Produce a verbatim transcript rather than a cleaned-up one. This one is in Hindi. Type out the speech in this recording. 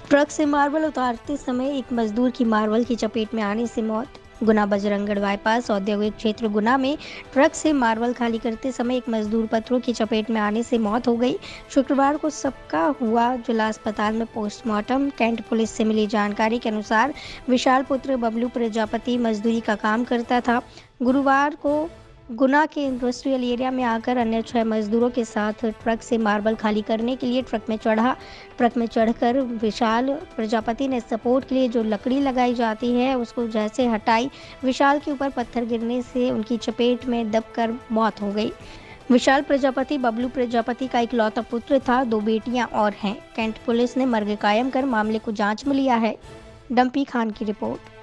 ट्रक से मार्बल उतारते समय एक मजदूर की मार्बल की चपेट में आने से मौत। गुना बजरंगगढ़ बाईपास औद्योगिक क्षेत्र गुना में ट्रक से मार्बल खाली करते समय एक मजदूर पत्थरों की चपेट में आने से मौत हो गई। शुक्रवार को सबका हुआ जिला अस्पताल में पोस्टमार्टम। कैंट पुलिस से मिली जानकारी के अनुसार विशाल पुत्र बबलू प्रजापति मजदूरी का काम करता था। गुरुवार को गुना के इंडस्ट्रियल एरिया में आकर अन्य छह मजदूरों के साथ ट्रक से मार्बल खाली करने के लिए ट्रक में चढ़ा। ट्रक में चढ़कर विशाल प्रजापति ने सपोर्ट के लिए जो लकड़ी लगाई जाती है उसको जैसे हटाई, विशाल के ऊपर पत्थर गिरने से उनकी चपेट में दबकर मौत हो गई। विशाल प्रजापति बबलू प्रजापति का इकलौता पुत्र था। दो बेटियां और हैं। कैंट पुलिस ने मर्ग कायम कर मामले को जांच में लिया है। डंपी खान की रिपोर्ट।